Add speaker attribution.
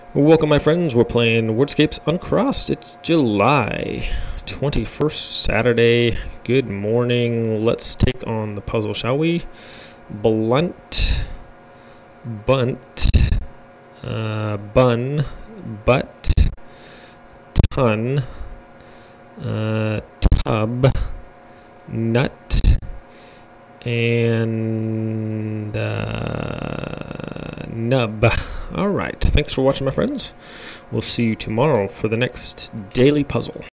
Speaker 1: Welcome, my friends. We're playing WORDSCAPES Uncrossed. It's July 21st, Saturday. Good morning. Let's take on the puzzle, shall we? Blunt, bunt, bun, butt, ton, tub, nut, and nub. All right. Thanks for watching, my friends. We'll see you tomorrow for the next daily puzzle.